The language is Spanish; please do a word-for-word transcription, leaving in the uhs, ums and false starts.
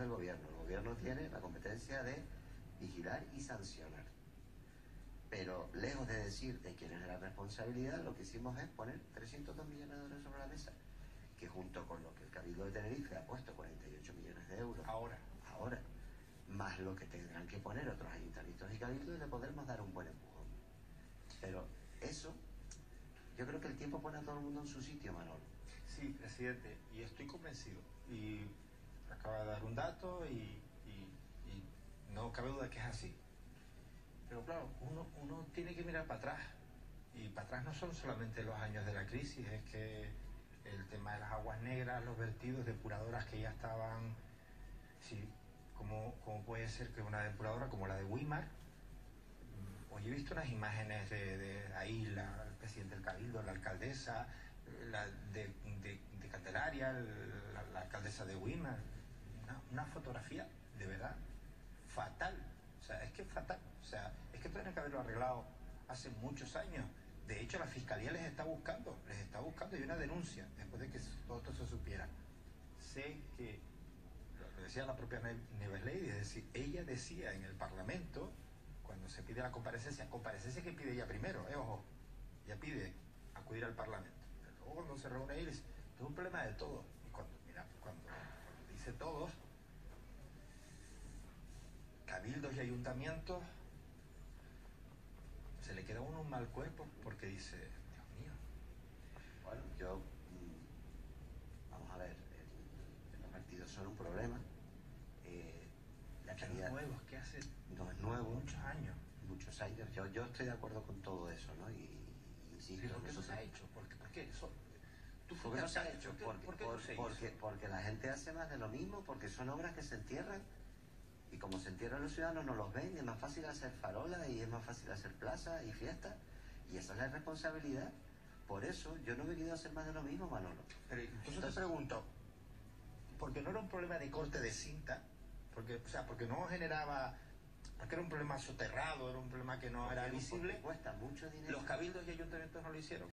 del gobierno. El gobierno tiene la competencia de vigilar y sancionar. Pero lejos de decir de quién es la responsabilidad, lo que hicimos es poner trescientos dos millones de euros sobre la mesa, que junto con lo que el Cabildo de Tenerife ha puesto cuarenta y ocho millones de euros ahora, ahora más lo que tendrán que poner otros ayuntamientos y cabildos, le podremos dar un buen empujón. Pero eso, yo creo que el tiempo pone a todo el mundo en su sitio, Manolo. Sí, presidente, y estoy convencido. Y acaba de dar un dato y, y, y no cabe duda que es así. Pero claro, uno, uno tiene que mirar para atrás. Y para atrás no son solamente los años de la crisis, es que el tema de las aguas negras, los vertidos, depuradoras que ya estaban... Sí, ¿cómo, cómo puede ser que una depuradora como la de Wimar? Hoy he visto unas imágenes de, de ahí, la, el presidente del Cabildo, la alcaldesa, la de, de, de Candelaria, la, la alcaldesa de Wimar. Una, una fotografía de verdad fatal. O sea, es que es fatal. O sea, es que tienen que haberlo arreglado hace muchos años. De hecho, la fiscalía les está buscando, les está buscando y una denuncia después de que todo esto se supiera. Sé que, lo decía la propia Neves Lady, es decir, ella decía en el Parlamento, cuando se pide la comparecencia, comparecencia que pide ella primero, eh, ojo, ella pide acudir al Parlamento. Pero luego cuando se reúne ahí, dice, es un problema de todos. Y cuando, mira, cuando, cuando dice todos, cabildos y ayuntamientos, se le queda a uno un mal cuerpo porque dice, Dios mío. Bueno, yo, mmm, vamos a ver, el, los partidos son un problema. Eh, la calidad nuevos que hace no es nuevo, muchos años. Muchos años. Yo, yo estoy de acuerdo con todo eso, ¿no? Y, y insisto. ¿Pero por qué no nosotros... se ha hecho? ¿Por qué? ¿Por qué? Eso... ¿Por qué no se ha hecho? ¿Por qué, porque, ¿por qué por, no se porque, hizo? porque la gente hace más de lo mismo, porque son obras que se entierran. Y como se entierran los ciudadanos, no los ven, y es más fácil hacer farolas, y es más fácil hacer plazas y fiestas. Y esa es la responsabilidad. Por eso yo no he venido a hacer más de lo mismo, Manolo. Pero entonces, entonces te pregunto, porque no era un problema de corte de cinta, porque, o sea, porque no generaba, porque era un problema soterrado, era un problema que no era visible. Cuesta mucho dinero. Los cabildos y ayuntamientos no lo hicieron.